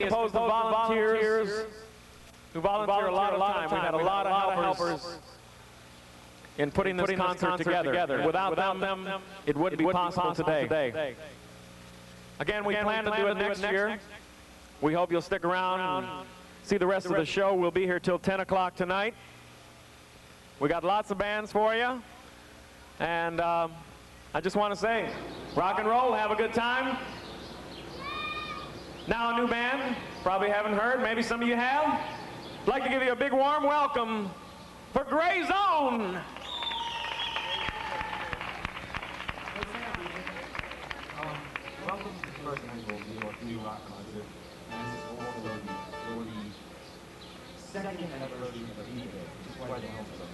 composed of volunteers who volunteer a lot of time. We've had a lot of helpers in putting this concert together. Without them, it wouldn't be possible today. Again, we plan to do it next year. We hope you'll stick around and see the rest of the show. We'll be here till 10 o'clock tonight. We got lots of bands for you. And I just want to say, rock and roll, have a good time. Now a new band, probably haven't heard, maybe some of you have. I'd like to give you a big warm welcome for Gray Zone. Welcome to the first annual New York New Rock Concert, and this is also the second anniversary of the D-Day, which is quite a milestone.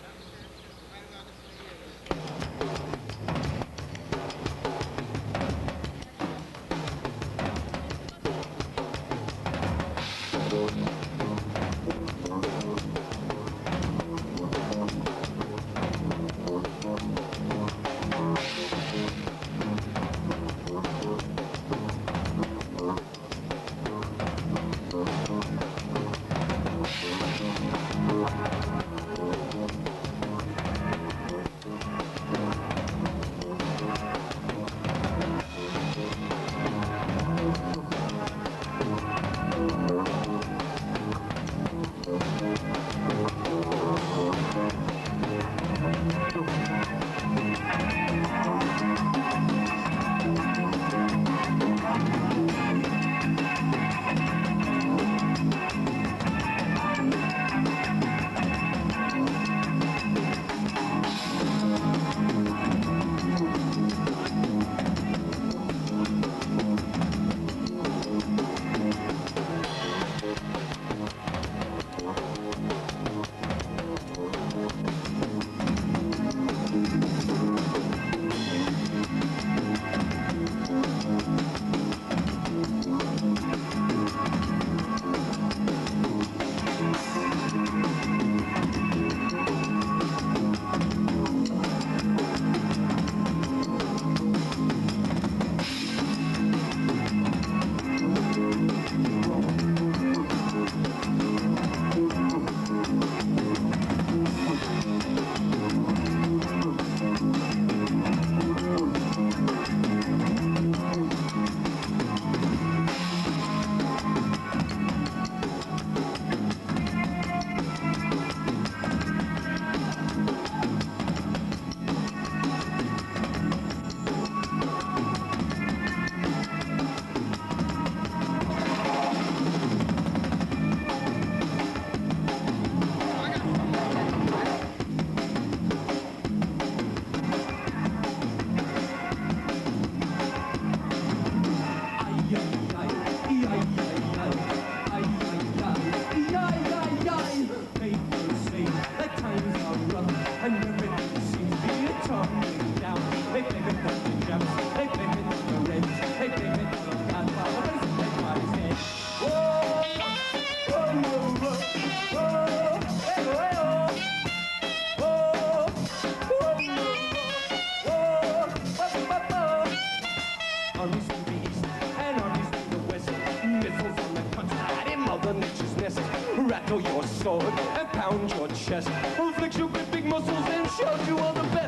Rattle your sword and pound your chest. Flex your great big muscles and show you all the best.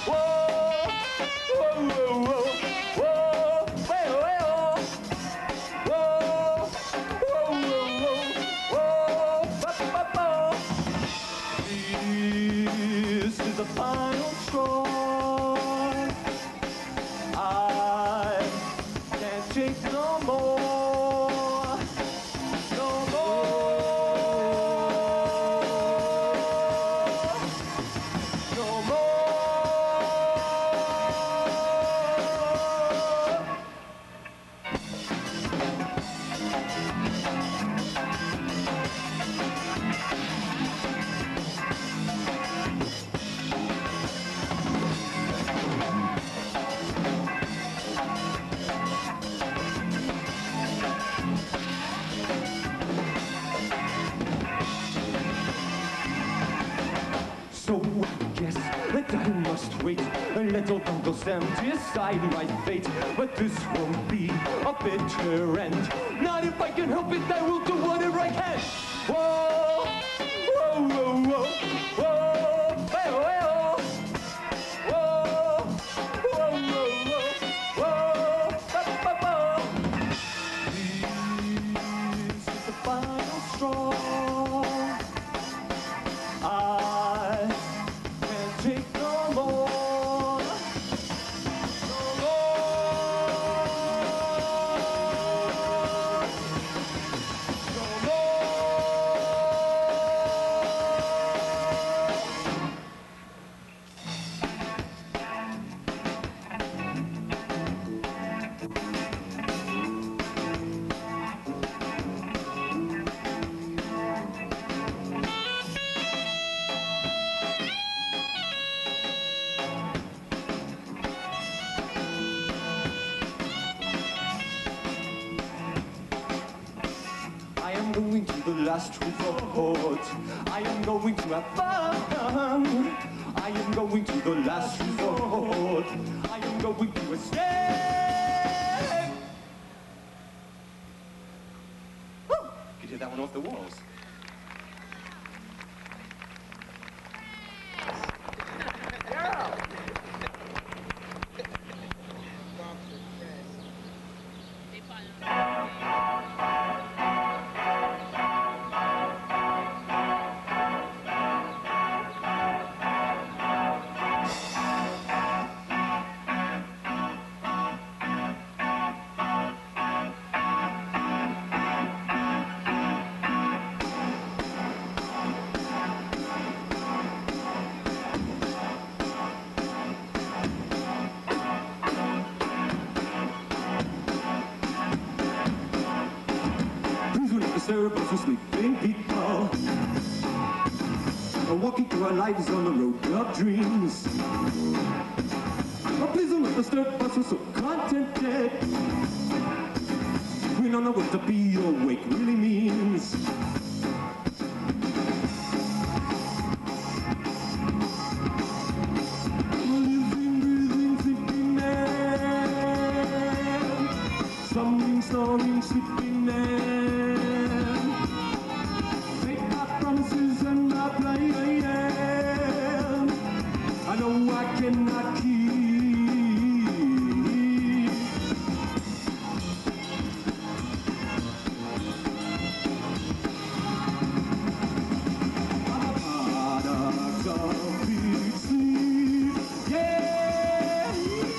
Whoa, whoa, whoa, whoa, whoa, whoa, whoa, whoa, whoa, whoa, whoa. This is the final straw. I can't take no more. No more. Let old Uncle Sam decide my fate. But this won't be a bitter end. Not if I can help it, I will do whatever I can. Whoa, whoa, whoa, whoa, whoa, hey, whoa, whoa, whoa, whoa, whoa, whoa, whoa. This is the final straw. I can't take no more. No more. No more. I am going to the last resort. I am going to have fun. I am going to the last resort. I am going to escape. Woo! You could hear that one off the walls. Disturb us with sleeping people, walking through our lives on the road of dreams. Oh, please don't let disturb us, we're so contented. We don't know what to be awake really means. Living, breathing, thinking man, stumbling, snoring, sleeping man. I know I cannot keep. I'm a product of big sleep, yeah.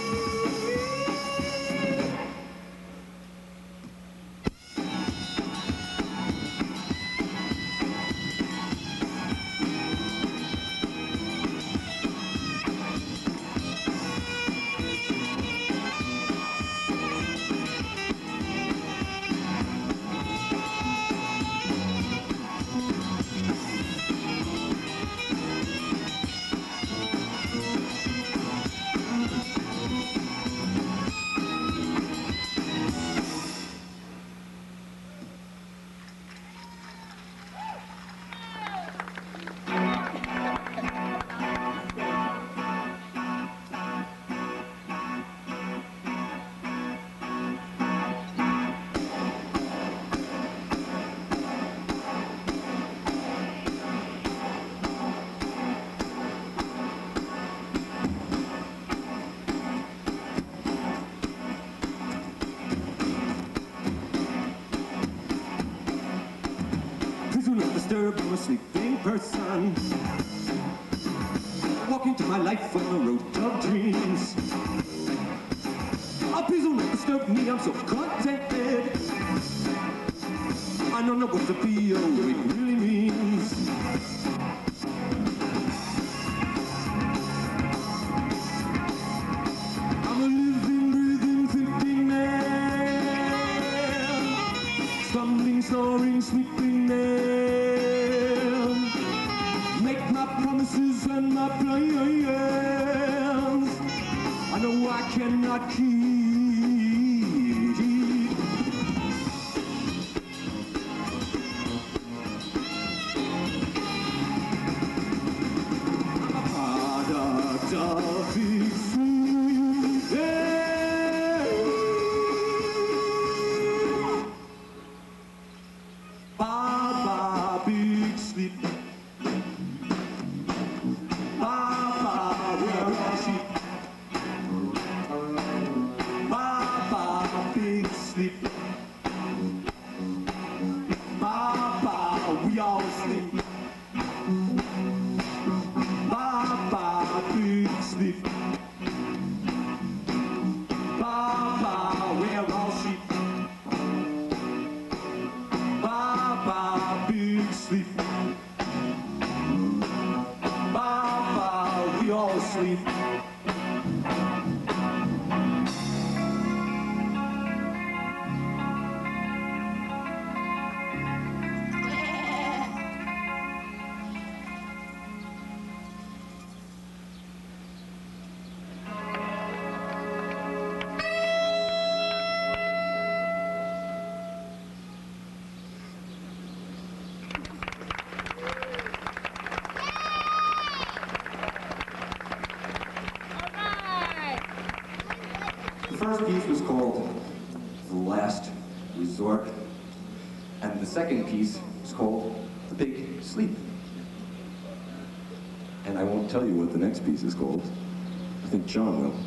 Disturb a sleeping person, walking through my life on the road of dreams. Oh, please don't disturb me, I'm so contented. I don't know what to be or what it really means. I'm a living, breathing, thinking man, stumbling, snoring, sleeping man. Make my promises and my plans. I know I cannot keep. I'm a product of sleep. The first piece was called The Last Resort, and the second piece was called The Big Sleep. And I won't tell you what the next piece is called. I think John will.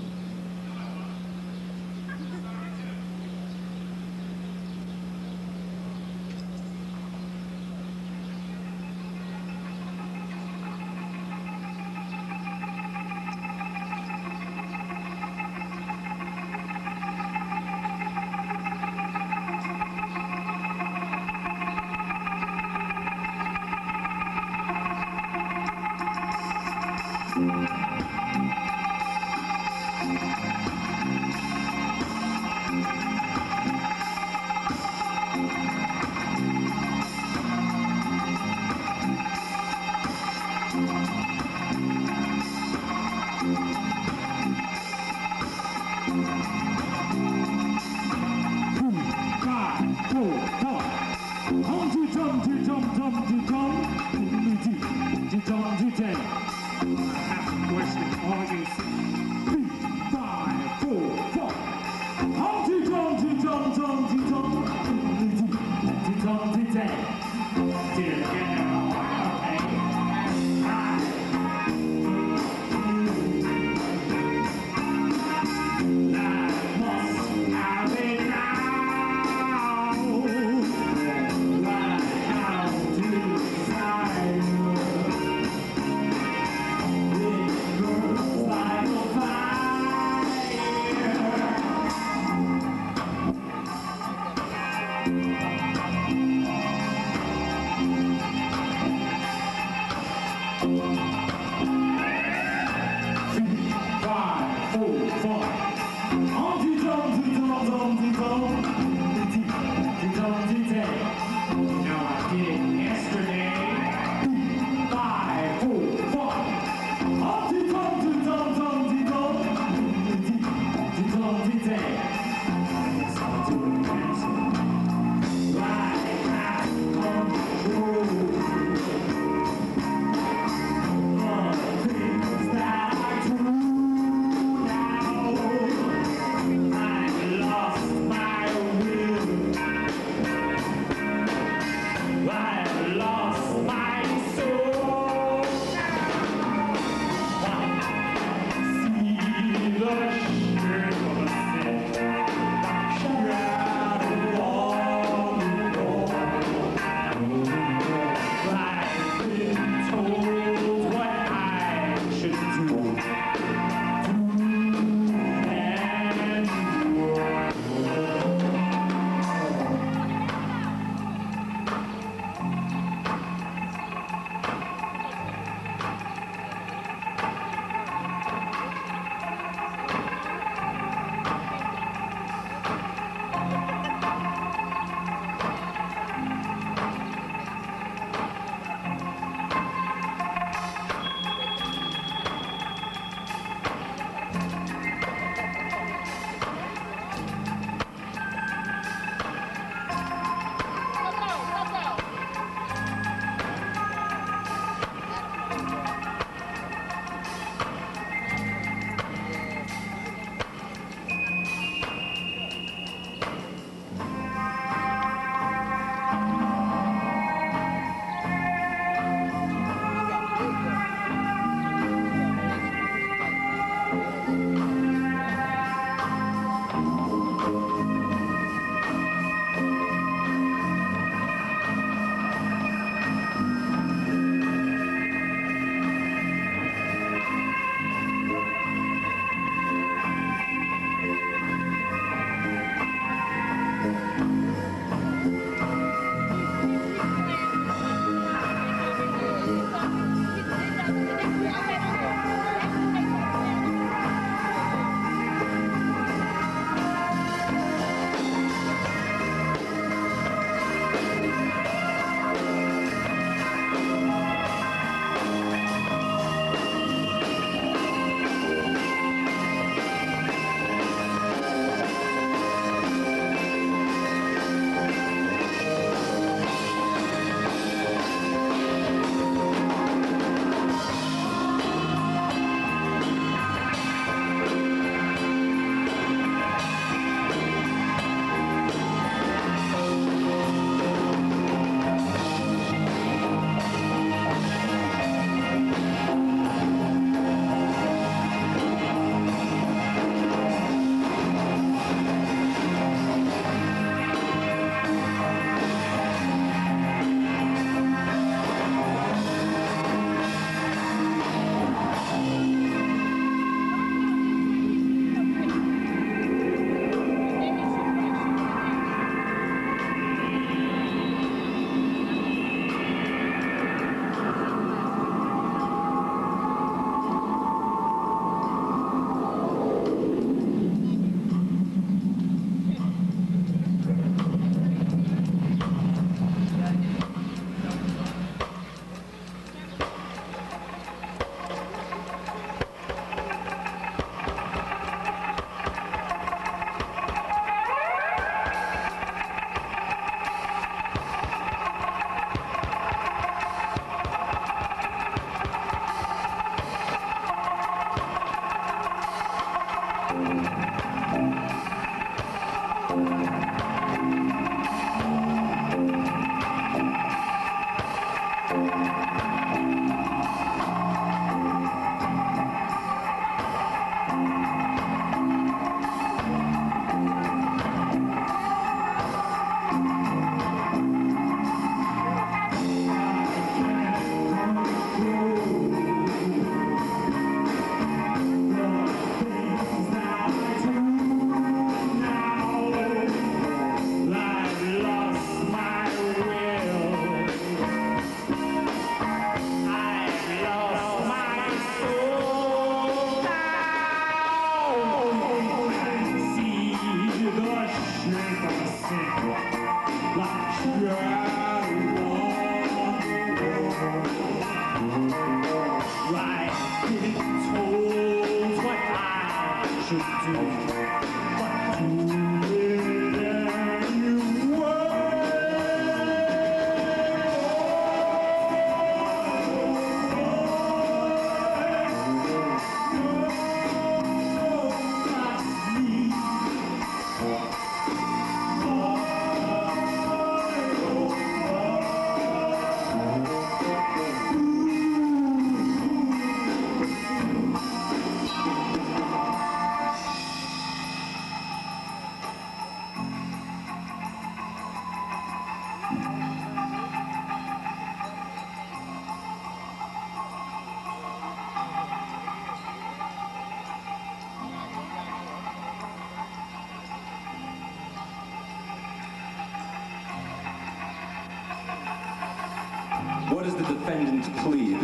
What is the defendant's plea?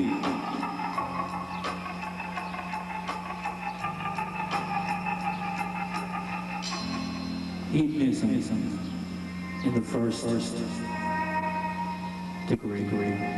Hedonism in the first degree.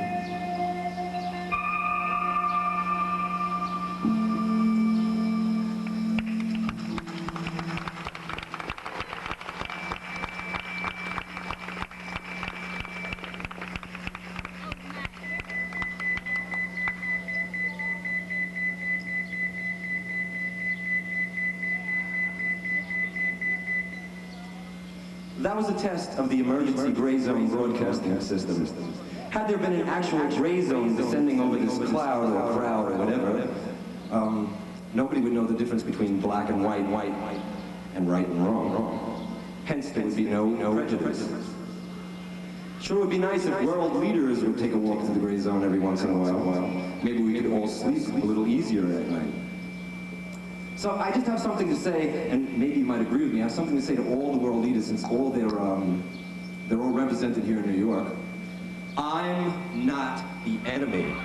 That was a test of the emergency gray zone broadcasting system. Had there been an actual gray zone descending over this cloud or crowd or whatever, nobody would know the difference between black and white, and right and wrong. Hence, there would be no prejudice. Sure, it would be nice if world leaders would take a walk through the gray zone every once in a while. Maybe we could all sleep a little easier at night. So I just have something to say, and maybe you might agree with me, I have something to say to all the world leaders, since all they're all represented here in New York. I'm not the enemy.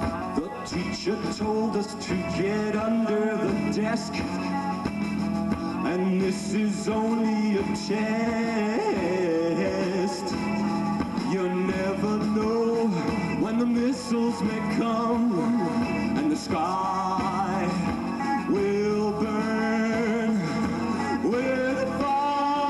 Told us to get under the desk. This is only a test. You never know when the missiles may come and the sky will burn with fire.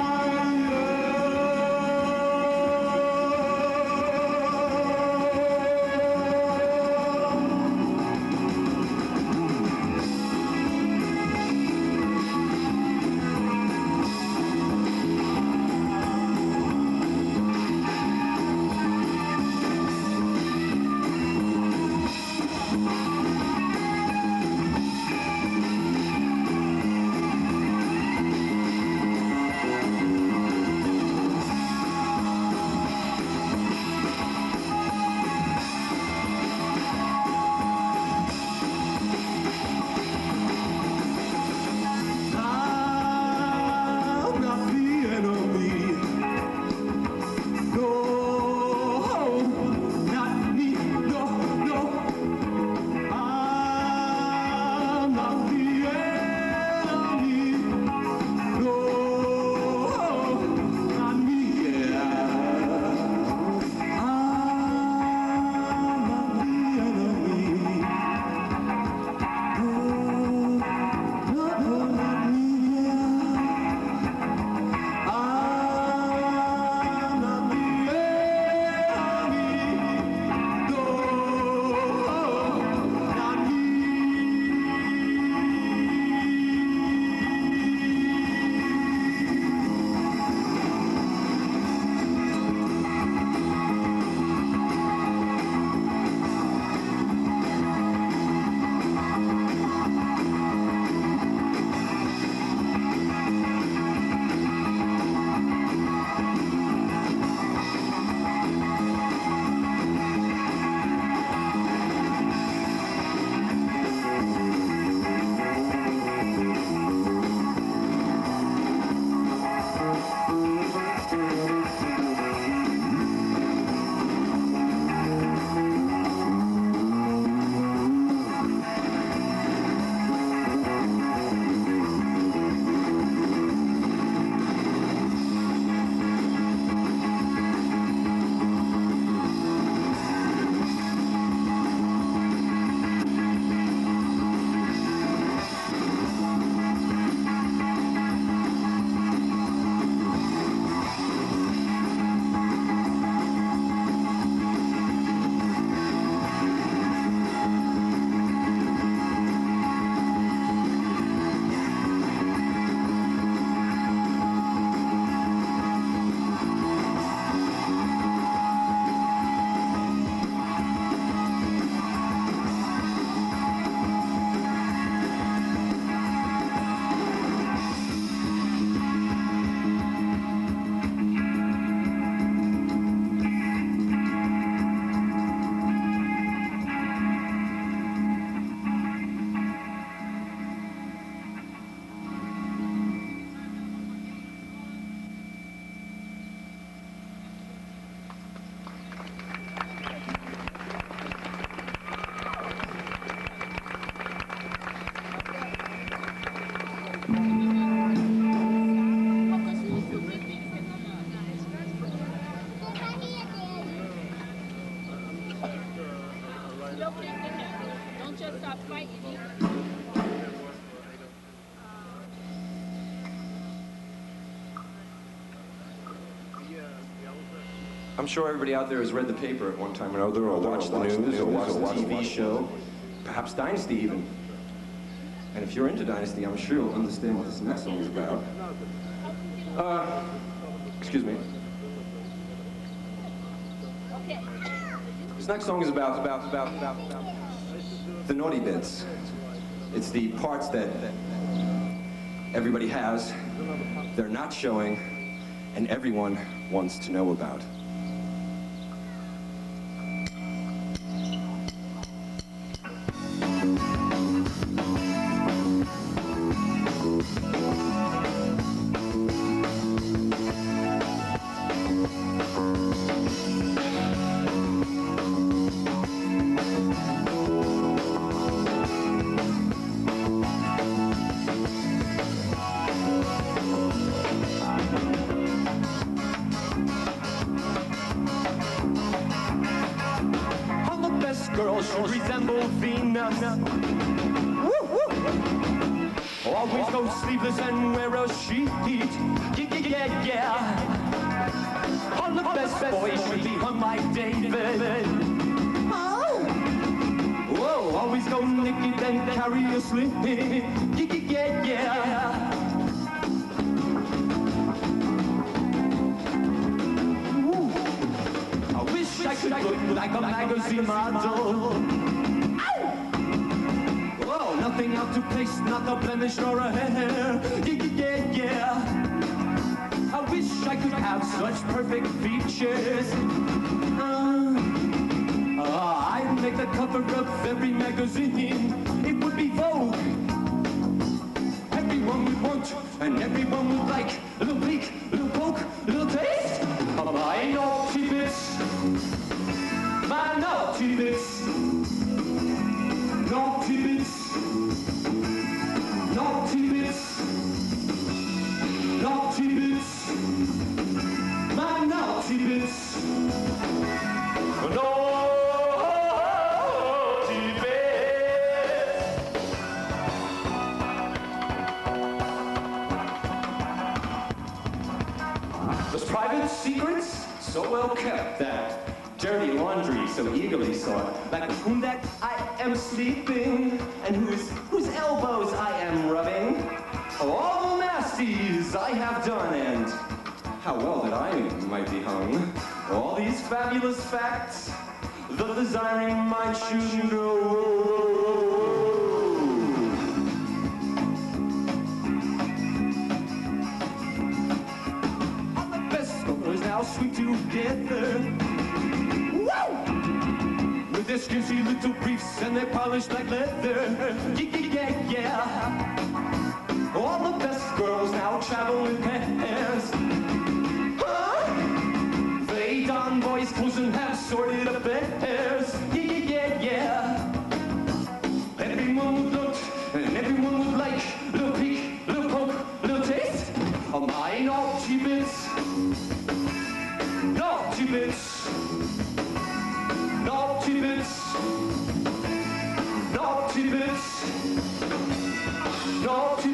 Don't just stop fighting either. I'm sure everybody out there has read the paper at one time or another, or watched the news, or watched the TV show, perhaps Dynasty even. And if you're into Dynasty, I'm sure you'll understand what this next song is about. Excuse me. This next song is about the naughty bits. It's the parts that everybody has, they're not showing, and everyone wants to know about. should resemble Venus. Woo, woo. Always go sleeveless and wear a sheet. Yeah, yeah. All the best boys should be hung like David. Whoa, always go naked and carry a sling. Yeah, yeah. I wish I could look like a magazine model. Whoa, nothing out to place, not a blemish nor a hair. Yeah, yeah. I wish I could have such perfect features. I'd make the cover of every magazine. It would be Vogue. Everyone would want, and everyone would like. A little peek, a little poke, a little taste of my naughty bits. My naughty bits. Naughty bits. Naughty bits. Naughty bits. My naughty bits. No. Those private secrets, so well kept, that dirty laundry so eagerly sought, like with whom that I am sleeping, and whose elbows I am rubbing, all the nasties I have done, and how well that I might be hung. All these fabulous facts, the desiring mind should know. Now sweet together. Woo! With their skimpy little briefs and their polished like leather. Yeah, yeah. All the best girls now travel in pairs. Huh? They don boys' clothes and have sorted affairs. Yeah, yeah. Everyone would look and everyone would like. Little peek, little poke, little taste of my naughty bits. Naughty bits, naughty bits, naughty bits, naughty